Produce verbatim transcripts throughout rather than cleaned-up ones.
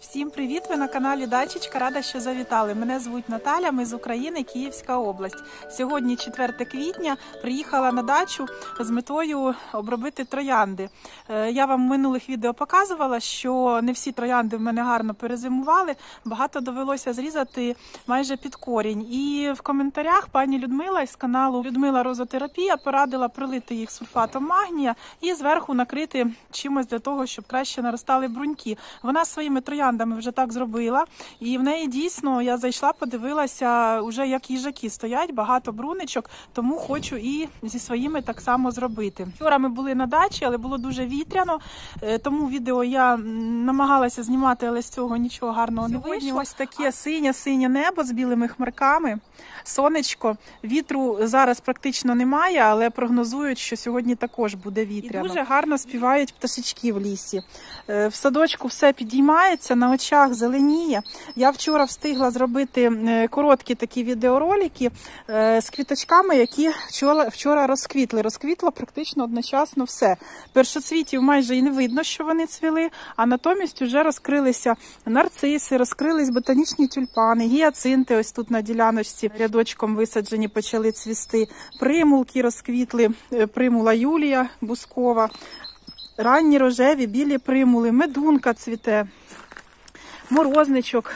Всім привіт! Ви на каналі Дачечка. Рада, що завітали. Мене звуть Наталя, ми з України, Київська область. Сьогодні четверте квітня, приїхала на дачу з метою обробити троянди. Я вам в минулих відео показувала, що не всі троянди в мене гарно перезимували, багато довелося зрізати майже під корінь. І в коментарях пані Людмила із каналу Людмила Розотерапія порадила пролити їх сульфатом магнія і зверху накрити чимось для того, щоб краще наростали бруньки. Вона своїми трояндами вже так зробила, і в неї дійсно, я зайшла, подивилася, вже як їжаки стоять, багато бруничок, тому хочу і зі своїми так само зробити. Вчора ми були на дачі, але було дуже вітряно, тому відео я намагалася знімати, але з цього нічого гарного не вийшло. Ось таке синє-синє небо з білими хмарками, сонечко, вітру зараз практично немає, але прогнозують, що сьогодні також буде вітряно. І дуже гарно співають пташечки в лісі. В садочку все підіймається, на очах зеленіє. Я вчора встигла зробити короткі такі відеоролики з квіточками, які вчора, вчора розквітли. Розквітло практично одночасно все. Першоцвітів майже і не видно, що вони цвіли, а натомість вже розкрилися нарциси, розкрились ботанічні тюльпани, гіацинти ось тут на діляночці рядочком висаджені, почали цвісти. Примулки розквітли, примула Юлія бускова, ранні рожеві, білі примули, медунка цвіте. Морозничок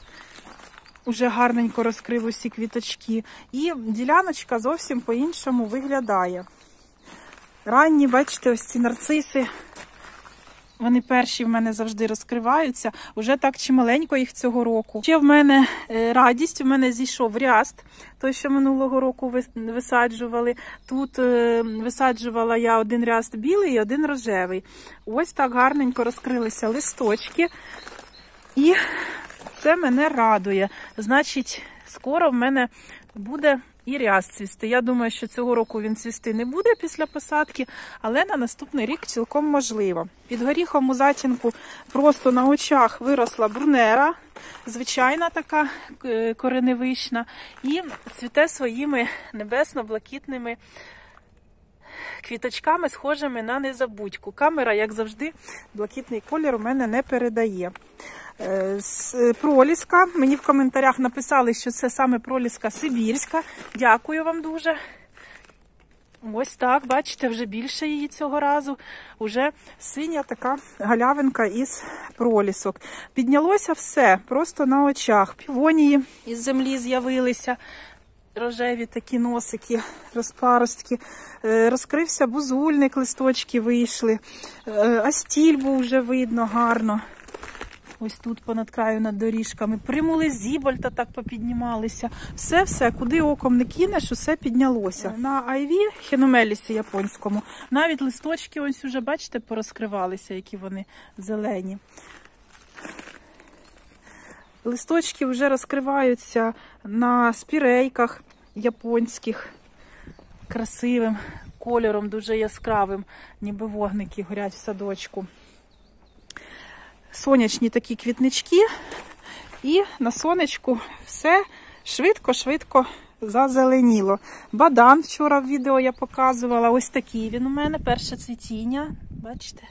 уже гарненько розкрив усі квіточки. І діляночка зовсім по-іншому виглядає. Ранні, бачите, ось ці нарциси, вони перші в мене завжди розкриваються. Уже так чималенько їх цього року. Ще в мене радість, у мене зійшов ряст, той, що минулого року висаджували. Тут висаджувала я один ряст білий і один рожевий. Ось так гарненько розкрилися листочки. І це мене радує. Значить, скоро в мене буде і ряст цвісти. Я думаю, що цього року він цвісти не буде після посадки, але на наступний рік цілком можливо. Під горіхом у затінку просто на очах виросла брунера, звичайна така кореневищна, і цвіте своїми небесно-блакитними квіточками, схожими на незабудьку. Камера, як завжди, блакитний колір у мене не передає. Проліска. Мені в коментарях написали, що це саме проліска сибірська. Дякую вам дуже. Ось так, бачите, вже більше її цього разу. Уже синя така галявинка із пролісок. Піднялося все, просто на очах. Півонії із землі з'явилися. Рожеві такі носики, розпаростки. Розкрився бузульник, листочки вийшли. Астільбу вже видно гарно. Ось тут понад краю над доріжками. Примули зібольта так попіднімалися. Все-все, куди оком не кинеш, усе піднялося. На айві, хеномелісі японському, навіть листочки ось уже, бачите, порозкривалися, які вони зелені. Листочки вже розкриваються на спірейках японських, красивим кольором, дуже яскравим, ніби вогники горять в садочку. Сонячні такі квітнички, і на сонечку все швидко-швидко зазеленіло. Бадан вчора в відео я показувала, ось такий він у мене, перше цвітіння, бачите.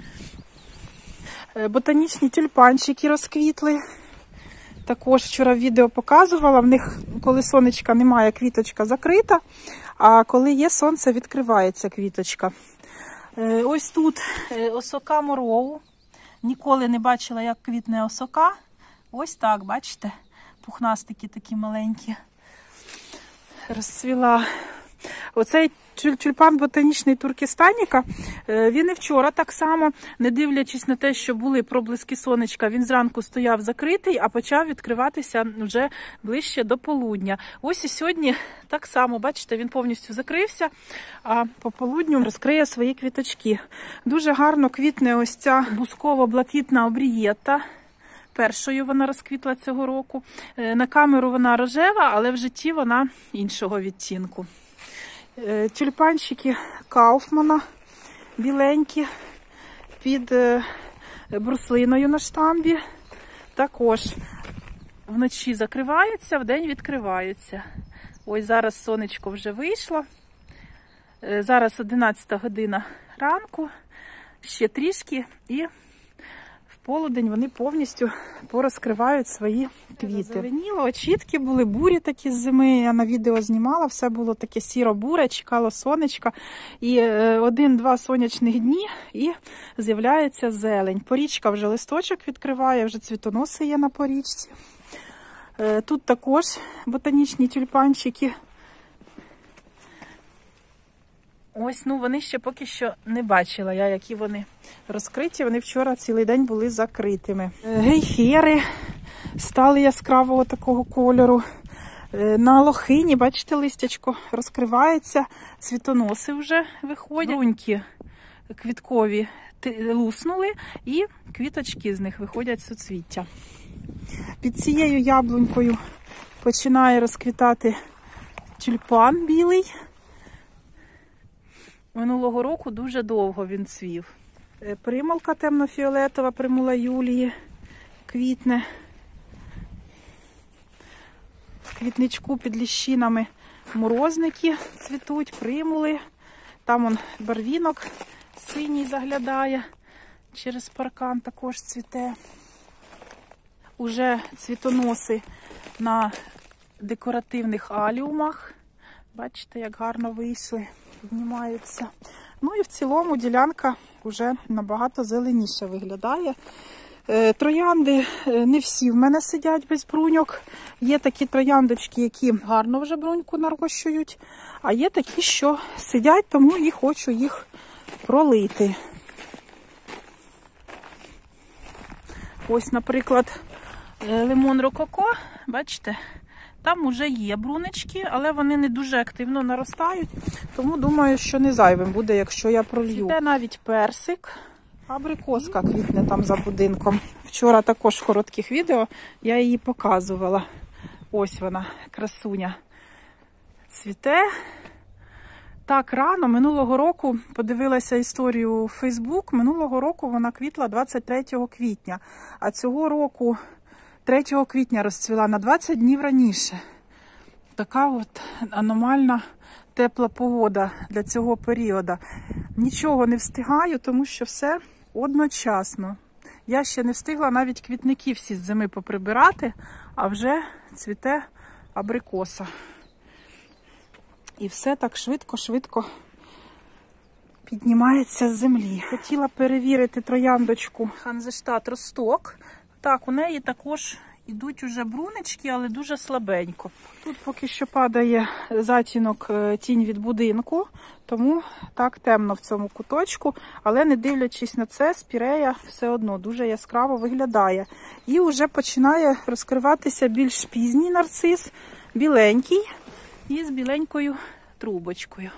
Ботанічні тюльпанчики розквітли. Також вчора в відео показувала, в них, коли сонечка немає, квіточка закрита, а коли є сонце, відкривається квіточка. Ось тут осока морову. Ніколи не бачила, як квітне осока. Ось так, бачите, пухнастики такі маленькі. Розцвіла. Оцей тюльпан ботанічний Туркестаніка, він і вчора так само, не дивлячись на те, що були проблиски сонечка, він зранку стояв закритий, а почав відкриватися вже ближче до полудня. Ось і сьогодні так само, бачите, він повністю закрився, а по полудню розкриє свої квіточки. Дуже гарно квітне ось ця бусково-блакитна обрієта. Першою вона розквітла цього року. На камеру вона рожева, але в житті вона іншого відтінку. Тюльпанчики Кауфмана, біленькі, під бруслиною на штамбі. Також вночі закриваються, вдень відкриваються. Ось зараз сонечко вже вийшло. Зараз одинадцята година ранку, ще трішки і полудень вони повністю порозкривають свої квіти. Зеленіло, очітки були, бурі такі з зими, я на відео знімала, все було таке сіро-буре, чекало сонечка. І один-два сонячних дні і з'являється зелень. Порічка вже листочок відкриває, вже цвітоноси є на порічці. Тут також ботанічні тюльпанчики. Ось, ну вони ще поки що не бачила я, які вони розкриті. Вони вчора цілий день були закритими. Гейхери стали яскравого такого кольору. На лохині, бачите, листячко розкривається. Цвітоноси вже виходять. Бруньки квіткові луснули і квіточки з них виходять суцвіття. Під цією яблунькою починає розквітати тюльпан білий. Минулого року дуже довго він цвів. Примулка темно-фіолетова, примула Юлії, квітне. В квітничку під ліщинами морозники цвітуть, примули. Там он барвінок синій заглядає, через паркан також цвіте. Уже цвітоноси на декоративних аліумах. Бачите, як гарно вийшли, піднімаються. Ну і в цілому ділянка вже набагато зеленіше виглядає. Троянди не всі в мене сидять без бруньок. Є такі трояндочки, які гарно вже бруньку нарощують, а є такі, що сидять, тому і хочу їх пролити. Ось, наприклад, лимон рококо, бачите, там вже є брунечки, але вони не дуже активно наростають, тому думаю, що не зайвим буде, якщо я пролью. Це навіть персик, абрикоска квітне там за будинком. Вчора також в коротких відео я її показувала. Ось вона, красуня, цвіте. Так рано, минулого року, подивилася історію у Фейсбук, минулого року вона квітла двадцять третього квітня, а цього року третього квітня розцвіла на двадцять днів раніше. Така от аномальна тепла погода для цього періоду. Нічого не встигаю, тому що все одночасно. Я ще не встигла навіть квітники всі з зими поприбирати, а вже цвіте абрикоса. І все так швидко-швидко піднімається з землі. Хотіла перевірити трояндочку Ханзештат Росток. Так, у неї також йдуть уже брунечки, але дуже слабенько. Тут поки що падає затінок, тінь від будинку, тому так темно в цьому куточку. Але не дивлячись на це, спірея все одно дуже яскраво виглядає. І вже починає розкриватися більш пізній нарцис, біленький і з біленькою трубочкою.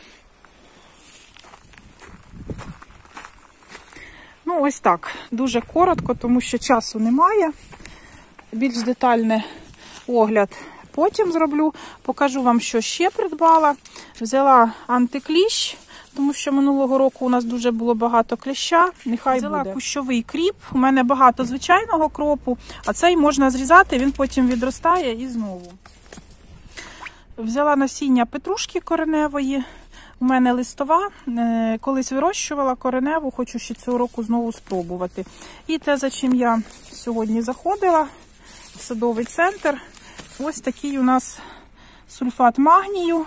Ну, ось так, дуже коротко, тому що часу немає. Більш детальний огляд потім зроблю. Покажу вам, що ще придбала. Взяла антикліщ, тому що минулого року у нас дуже було багато кліща. Нехай Взяла буде. Кущовий кріп. У мене багато звичайного кропу, а цей можна зрізати, він потім відростає і знову. Взяла насіння петрушки кореневої. У мене листова, колись вирощувала кореневу, хочу ще цього року знову спробувати. І те, за чим я сьогодні заходила, в садовий центр, ось такий у нас сульфат магнію.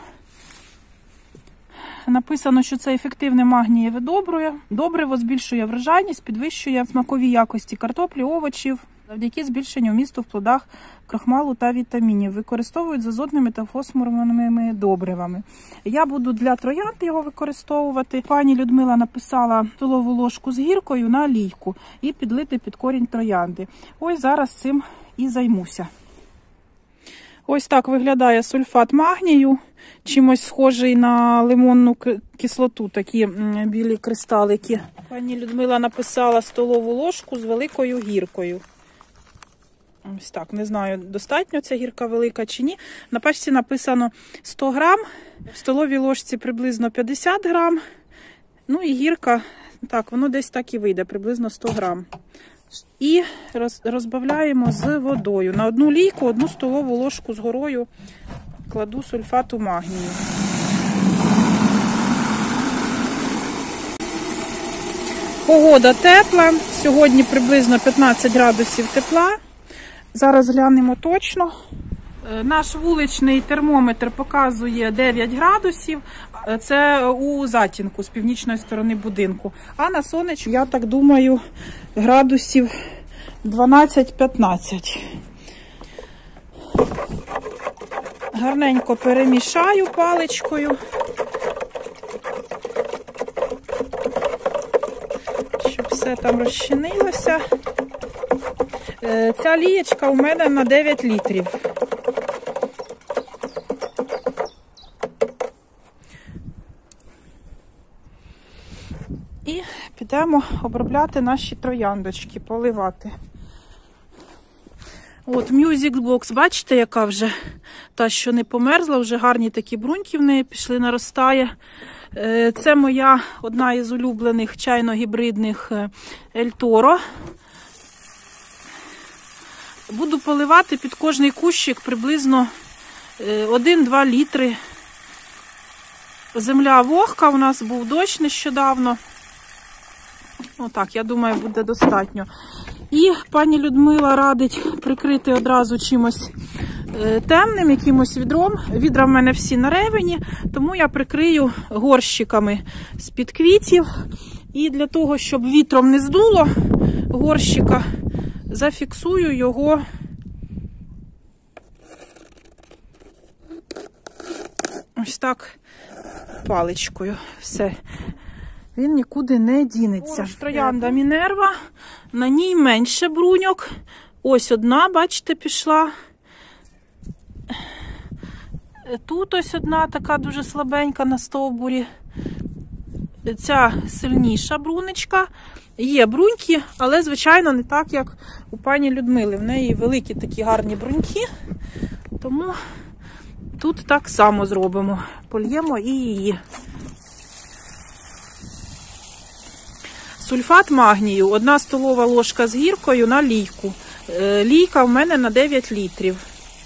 Написано, що це ефективне магнієве добриво, добриво збільшує врожайність, підвищує смакові якості картоплі, овочів, завдяки збільшенню вмісту в плодах крохмалу та вітамінів. Використовують з азотними та фосфорними добривами. Я буду для троянд його використовувати. Пані Людмила написала столову ложку з гіркою на олійку і підлити під корінь троянди. Ось зараз цим і займуся. Ось так виглядає сульфат магнію. Чимось схожий на лимонну кислоту, такі білі кристалики. Пані Людмила написала столову ложку з великою гіркою. Ось так, не знаю, достатньо ця гірка велика чи ні. На пачці написано сто грам, в столовій ложці приблизно п'ятдесят грам. Ну і гірка, так, воно десь так і вийде, приблизно сто грам. І розбавляємо з водою. На одну лійку, одну столову ложку з горою кладу сульфату магнію. Погода тепла, сьогодні приблизно п'ятнадцять градусів тепла. Зараз глянемо точно. Наш вуличний термометр показує дев'ять градусів, це у затінку з північної сторони будинку. А на сонечку, я так думаю, градусів дванадцять-п'ятнадцять. Гарненько перемішаю паличкою, щоб все там розчинилося. Ця лієчка у мене на дев'ять літрів. І підемо обробляти наші трояндочки, поливати. От, Music Box, бачите, яка вже та, що не померзла, вже гарні такі бруньки в неї пішли, наростає. Це моя одна із улюблених чайно-гібридних El Toro. Буду поливати під кожний кущик приблизно один-два літри. Земля вогка, у нас був дощ нещодавно. Отак, я думаю, буде достатньо. І пані Людмила радить прикрити одразу чимось темним, якимось відром. Відра в мене всі на ревені, тому я прикрию горщиками з-під квітів. І для того, щоб вітром не здуло горщика, зафіксую його ось так паличкою. Все. Він нікуди не дінеться. Троянда Мінерва, на ній менше бруньок. Ось одна, бачите, пішла. Тут ось одна така дуже слабенька на стовбурі. Ця сильніша брунечка. Є бруньки, але, звичайно, не так, як у пані Людмили. В неї великі такі гарні бруньки, тому тут так само зробимо. Польємо і її. Сульфат магнію, одна столова ложка з гіркою на лійку. Лійка в мене на дев'ять літрів.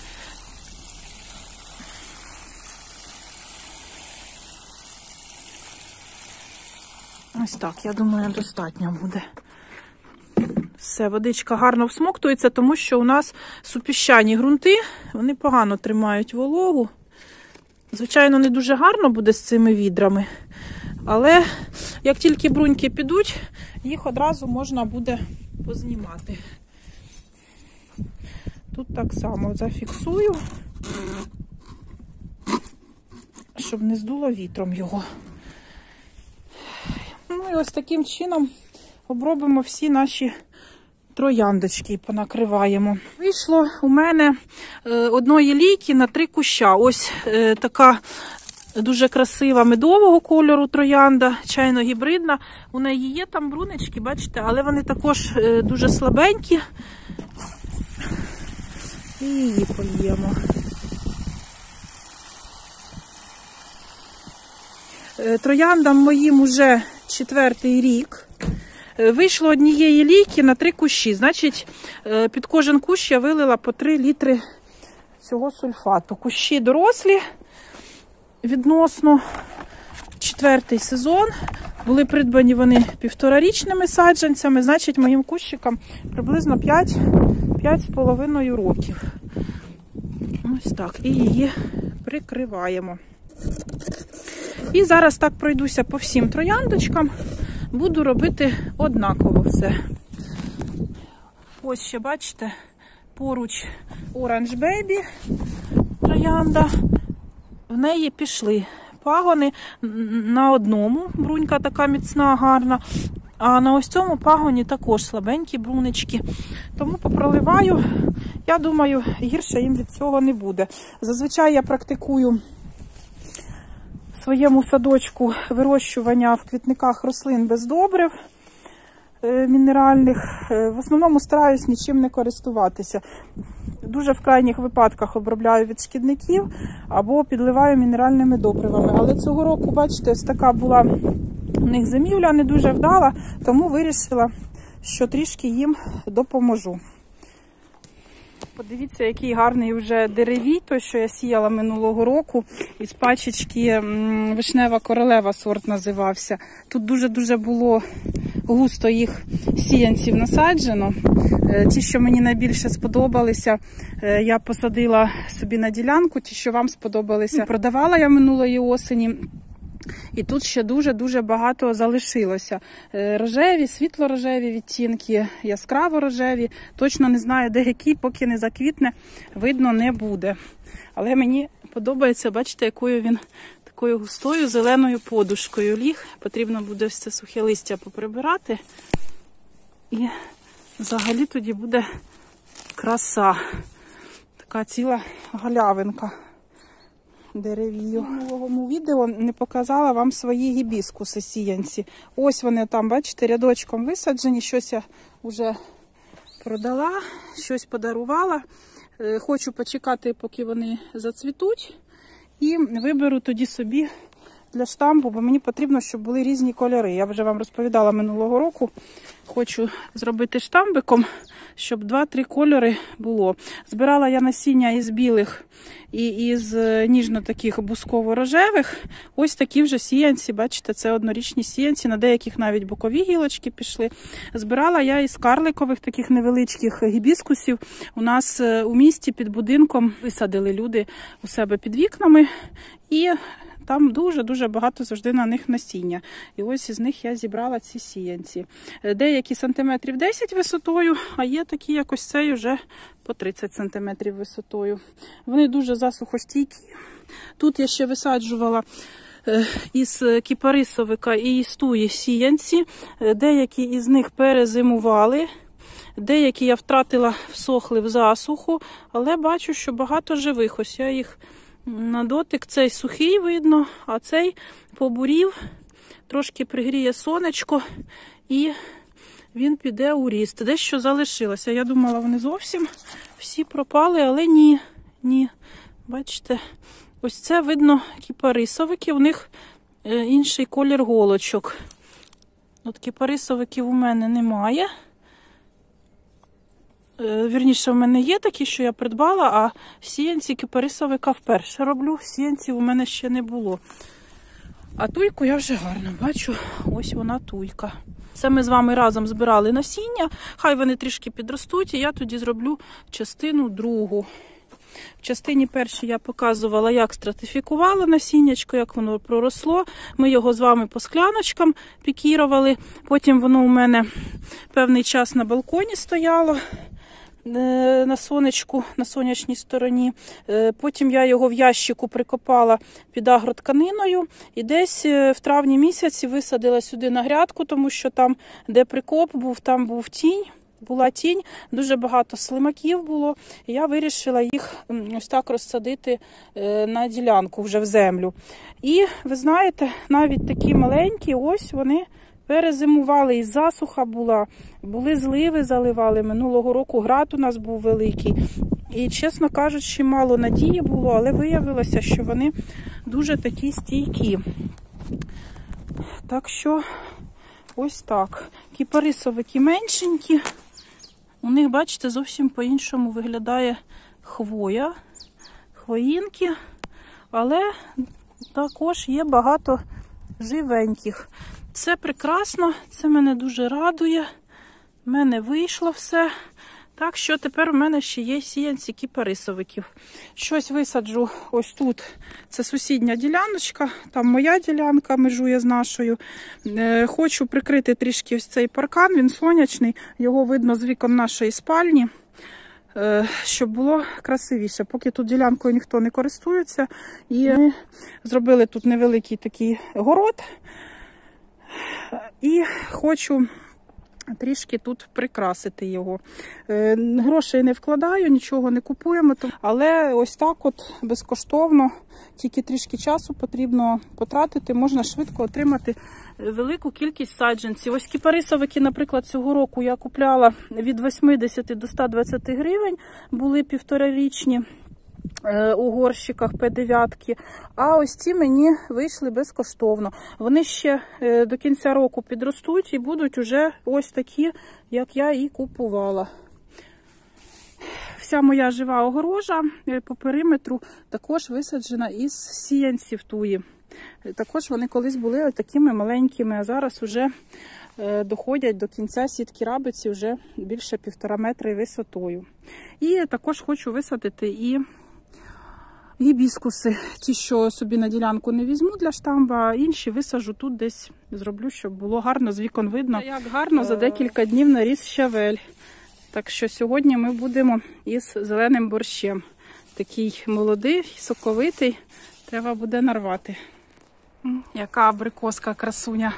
Ось так, я думаю, достатньо буде. Все, водичка гарно всмоктується, тому що у нас супіщані ґрунти, вони погано тримають вологу. Звичайно, не дуже гарно буде з цими відрами, але як тільки бруньки підуть, їх одразу можна буде познімати. Тут так само зафіксую, щоб не здуло вітром його. Ну і ось таким чином обробимо всі наші трояндочки і понакриваємо. Вийшло у мене одної лійки на три куща. Ось така дуже красива медового кольору троянда, чайно-гібридна. У неї є там брунечки, бачите, але вони також дуже слабенькі. І її польємо. Трояндам моїм уже четвертий рік. Вийшло однієї лійки на три кущі. Значить, під кожен кущ я вилила по три літри цього сульфату. Кущі дорослі відносно. Четвертий сезон. Були придбані вони півторарічними саджанцями. Значить, моїм кущикам приблизно п'ять з половиною років. Ось так. І її прикриваємо. І зараз так пройдуся по всім трояндочкам. Буду робити однаково все. Ось ще, бачите, поруч Orange Baby троянда. В неї пішли пагони на одному. Брунька така міцна, гарна. А на ось цьому пагоні також слабенькі брунечки. Тому попроливаю. Я думаю, гірше їм від цього не буде. Зазвичай я практикую в своєму садочку вирощування в квітниках рослин без добрив мінеральних. В основному стараюсь нічим не користуватися. Дуже в крайніх випадках обробляю від шкідників або підливаю мінеральними добривами. Але цього року, бачите, ось така була у них зимівля не дуже вдала, тому вирішила, що трішки їм допоможу. Подивіться, який гарний вже деревій, той, що я сіяла минулого року. Із пачечки вишнева королева сорт називався. Тут дуже-дуже було густо їх сіянців насаджено. Ті, що мені найбільше сподобалися, я посадила собі на ділянку. Ті, що вам сподобалися, продавала я минулої осені. І тут ще дуже-дуже багато залишилося. Рожеві, світло-рожеві відтінки, яскраво-рожеві. Точно не знаю, де який, поки не заквітне, видно не буде. Але мені подобається, бачите, якою він такою густою зеленою подушкою ліг. Потрібно буде все це сухе листя поприбирати. І взагалі тоді буде краса. Така ціла галявинка деревію. В минулому відео не показала вам свої гібіскуси сіянці. Ось вони там, бачите, рядочком висаджені. Щось я вже продала, щось подарувала. Хочу почекати, поки вони зацвітуть. І виберу тоді собі для штампу, бо мені потрібно, щоб були різні кольори. Я вже вам розповідала минулого року. Хочу зробити штамбиком, щоб два-три кольори було. Збирала я насіння із білих і із ніжно таких бусково-рожевих. Ось такі вже сіянці, бачите, це однорічні сіянці, на деяких навіть бокові гілочки пішли. Збирала я із карликових таких невеличких гібіскусів. У нас у місті під будинком висадили люди у себе під вікнами. І там дуже-дуже багато завжди на них насіння. І ось із них я зібрала ці сіянці. Деякі сантиметрів десять висотою, а є такі, як ось цей, вже по тридцять сантиметрів висотою. Вони дуже засухостійкі. Тут я ще висаджувала із кіпарисовика і із туї сіянці. Деякі із них перезимували. Деякі я втратила, всохли в засуху, але бачу, що багато живих. Ось я їх на дотик, цей сухий видно, а цей побурів, трошки пригріє сонечко і він піде у ріст. Дещо залишилося. Я думала, вони зовсім всі пропали, але ні, ні. Бачите, ось це видно кіпарисовики, у них інший колір голочок. От кіпарисовиків у мене немає. Вірніше, в мене є такі, що я придбала, а сіянці кіпарисовика вперше роблю. Сіянців у мене ще не було. А туйку я вже гарно бачу. Ось вона туйка. Це ми з вами разом збирали насіння. Хай вони трішки підростуть, і я тоді зроблю частину другу. В частині першій я показувала, як стратифікувала насіннячко, як воно проросло. Ми його з вами по скляночкам пікірували. Потім воно у мене певний час на балконі стояло. На сонечку, на сонячній стороні. Потім я його в ящику прикопала під агротканиною і десь в травні місяці висадила сюди на грядку, тому що там, де прикоп був, там був тінь. Була тінь, дуже багато слимаків було, і я вирішила їх ось так розсадити на ділянку вже в землю. І ви знаєте, навіть такі маленькі, ось вони перезимували, і засуха була, були зливи, заливали. Минулого року град у нас був великий. І, чесно кажучи, мало надії було, але виявилося, що вони дуже такі стійкі. Так що, ось так. Кіпарисовики меншенькі. У них, бачите, зовсім по-іншому виглядає хвоя, хвоїнки, але також є багато живеньких. Це прекрасно, це мене дуже радує, в мене вийшло все. Так що тепер у мене ще є сіянці кіпарисовиків. Щось висаджу ось тут, це сусідня діляночка, там моя ділянка межує з нашою. Е, хочу прикрити трішки ось цей паркан, він сонячний, його видно з вікон нашої спальні, е, щоб було красивіше. Поки тут ділянкою ніхто не користується. І ми зробили тут невеликий такий город. І хочу трішки тут прикрасити його. Грошей не вкладаю, нічого не купуємо, але ось так от безкоштовно, тільки трішки часу потрібно потратити, можна швидко отримати велику кількість саджанців. Ось кіпарисовики, наприклад, цього року я купляла від вісімдесят до ста двадцяти гривень, були півторарічні у горщиках пе дев'ять, а ось ці мені вийшли безкоштовно. Вони ще до кінця року підростуть і будуть уже ось такі, як я і купувала. вся моя жива огорожа по периметру також висаджена із сіянців туї. Також вони колись були такими маленькими, а зараз вже доходять до кінця сітки рабиці вже більше півтора метри висотою. І також хочу висадити і гібіскуси, ті, що собі на ділянку не візьму для штамба, а інші висаджу тут десь, зроблю, щоб було гарно, з вікон видно, як гарно за декілька днів наріс щавель. Так що сьогодні ми будемо із зеленим борщем. Такий молодий, соковитий, треба буде нарвати. Яка абрикоска красуня.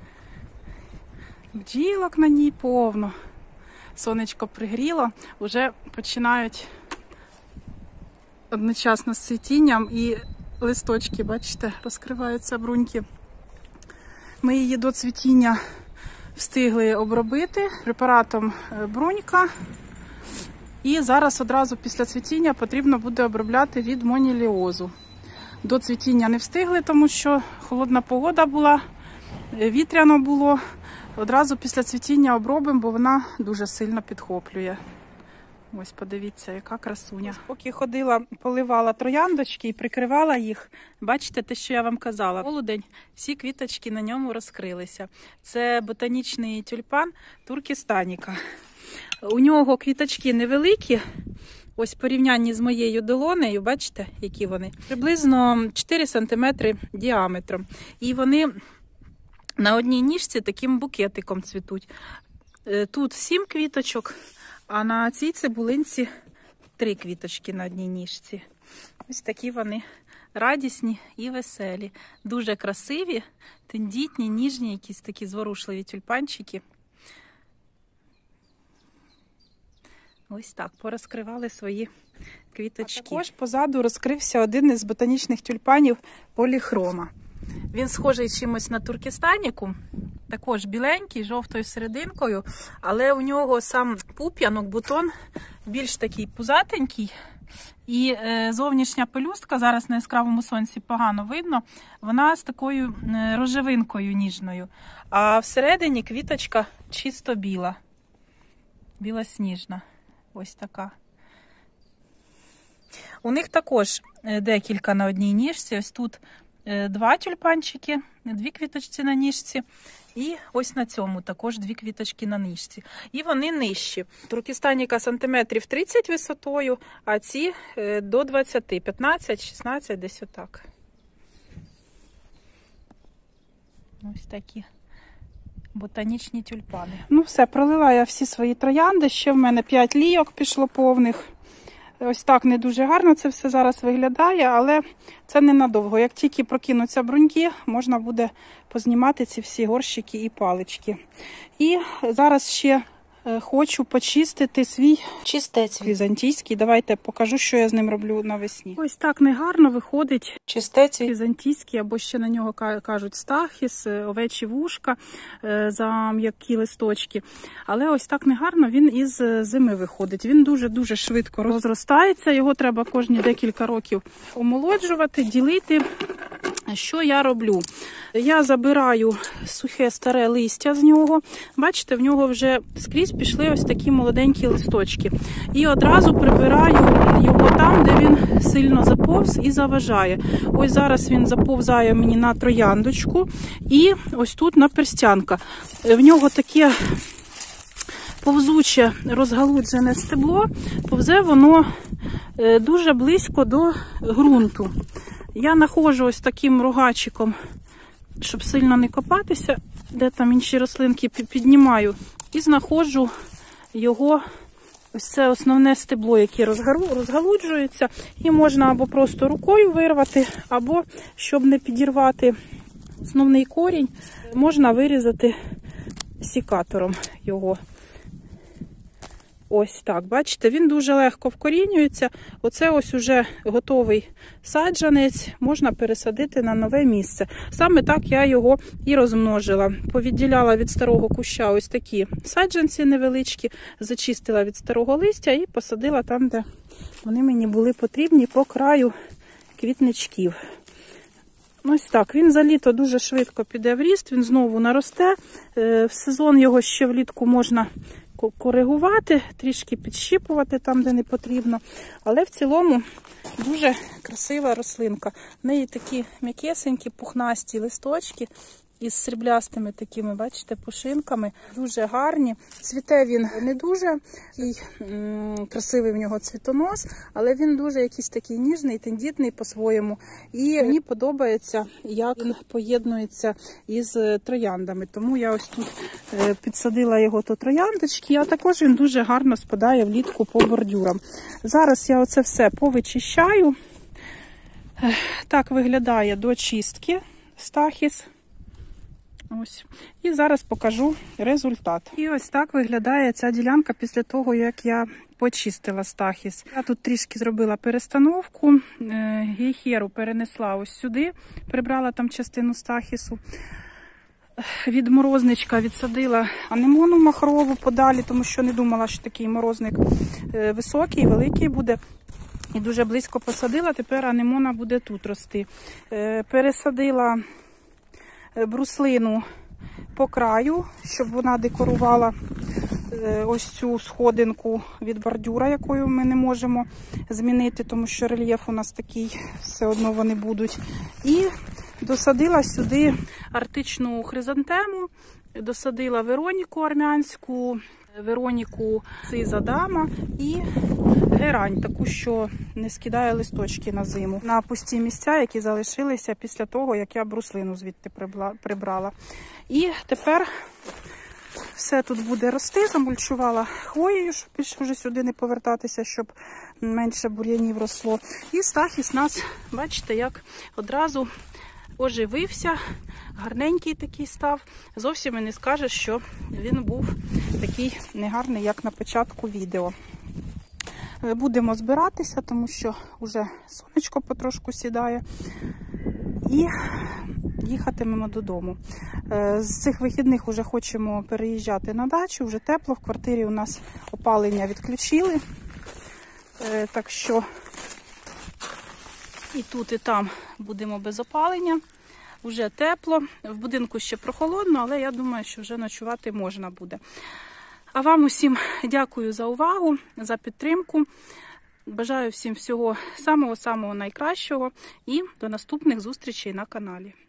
Бджілок на ній повно. Сонечко пригріло, вже починають одночасно з цвітінням і листочки, бачите, розкриваються бруньки. Ми її до цвітіння встигли обробити препаратом брунька. І зараз одразу після цвітіння потрібно буде обробляти від моніліозу. До цвітіння не встигли, тому що холодна погода була, вітряно було. Одразу після цвітіння обробимо, бо вона дуже сильно підхоплює. Ось подивіться, яка красуня. Поки ходила, поливала трояндочки і прикривала їх, бачите те, що я вам казала. Полудень, всі квіточки на ньому розкрилися. Це ботанічний тюльпан туркестаніка. У нього квіточки невеликі, ось в порівнянні з моєю долонею, бачите, які вони? Приблизно чотири сантиметри діаметром. І вони на одній ніжці таким букетиком цвітуть. Тут сім квіточок, а на цій цибулинці три квіточки на одній ніжці. Ось такі вони радісні і веселі. Дуже красиві, тендітні, ніжні, якісь такі зворушливі тюльпанчики. Ось так, порозкривали свої квіточки. А також позаду розкрився один із ботанічних тюльпанів поліхрома. Він схожий чимось на туркестаніку, також біленький, жовтою серединкою, але у нього сам пуп'янок, бутон більш такий пузатенький. І е, зовнішня пелюстка, зараз на яскравому сонці погано видно, вона з такою е, рожевинкою ніжною. А всередині квіточка чисто біла, білосніжна. Ось така. У них також декілька на одній ніжці. Ось тут два тюльпанчики, дві квіточці на ніжці. І ось на цьому також дві квіточки на ніжці. І вони нижчі. Туркестаніка сантиметрів тридцять висотою, а ці до двадцяти, п'ятнадцять, шістнадцять, десь отак. Ось такі ботанічні тюльпани. Ну все, пролила я всі свої троянди, ще в мене п'ять лійок пішло повних. Ось так не дуже гарно це все зараз виглядає, але це ненадовго. Як тільки прокинуться бруньки, можна буде познімати ці всі горщики і палички. І зараз ще хочу почистити свій чистець візантійський. Давайте покажу, що я з ним роблю навесні. Ось так негарно виходить чистець візантійський, або ще на нього кажуть стахіс, овечі вушка за м'які листочки. Але ось так негарно він із зими виходить. Він дуже-дуже швидко розростається, його треба кожні декілька років омолоджувати, ділити. Що я роблю? Я забираю сухе старе листя з нього. Бачите, в нього вже скрізь пішли ось такі молоденькі листочки. І одразу прибираю його там, де він сильно заповз і заважає. Ось зараз він заповзає мені на трояндочку і ось тут на перстянка. В нього таке повзуче розгалуджене стебло, повзе воно дуже близько до ґрунту. Я знаходжу ось таким рогачиком, щоб сильно не копатися, де там інші рослинки піднімаю, і знаходжу його, ось це основне стебло, яке розгалуджується, і можна або просто рукою вирвати, або, щоб не підірвати основний корінь, можна вирізати сікатором його. Ось так, бачите, він дуже легко вкорінюється. Оце ось уже готовий саджанець, можна пересадити на нове місце. Саме так я його і розмножила. Повідділяла від старого куща ось такі саджанці невеличкі, зачистила від старого листя і посадила там, де вони мені були потрібні, по краю квітничків. Ось так, він за літо дуже швидко піде в ріст, він знову наросте. В сезон його ще влітку можна коригувати, трішки підщіпувати там, де не потрібно. Але в цілому дуже красива рослинка. В неї такі м'якесенькі, пухнасті листочки із сріблястими такими, бачите, пушинками. Дуже гарні. Цвіте він не дуже такий м красивий в нього цвітонос, але він дуже якийсь такий ніжний, тендітний по-своєму. І мені подобається, як він поєднується із трояндами. Тому я ось тут підсадила його до трояндочки, а також він дуже гарно спадає влітку по бордюрам. Зараз я оце все повичищаю. Так виглядає до чистки стахіс. Ось. І зараз покажу результат. І ось так виглядає ця ділянка після того, як я почистила стахіс. Я тут трішки зробила перестановку, гейхеру перенесла ось сюди, прибрала там частину стахісу. Від морозничка відсадила анемону махрову подалі, тому що не думала, що такий морозник високий, великий буде. І дуже близько посадила, тепер анемона буде тут рости. Пересадила бруслину по краю, щоб вона декорувала ось цю сходинку від бордюра, якою ми не можемо змінити, тому що рельєф у нас такий, все одно вони будуть. І досадила сюди арктичну хризантему, досадила Вероніку армянську, Вероніку Цизадама і герань, таку, що не скидає листочки на зиму. На пусті місця, які залишилися після того, як я бруслину звідти прибрала. І тепер все тут буде рости, замульчувала хвоєю, щоб більше вже сюди не повертатися, щоб менше бур'янів росло. І стахіс нас, бачите, як одразу оживився, гарненький такий став. Зовсім і не скажеш, що він був такий негарний, як на початку відео. Будемо збиратися, тому що вже сонечко потрошку сідає. І їхатимемо додому. З цих вихідних вже хочемо переїжджати на дачу, вже тепло, в квартирі у нас опалення відключили. Так що і тут, і там будемо без опалення. Вже тепло, в будинку ще прохолодно, але я думаю, що вже ночувати можна буде. А вам усім дякую за увагу, за підтримку. Бажаю всім всього самого-самого найкращого і до наступних зустрічей на каналі.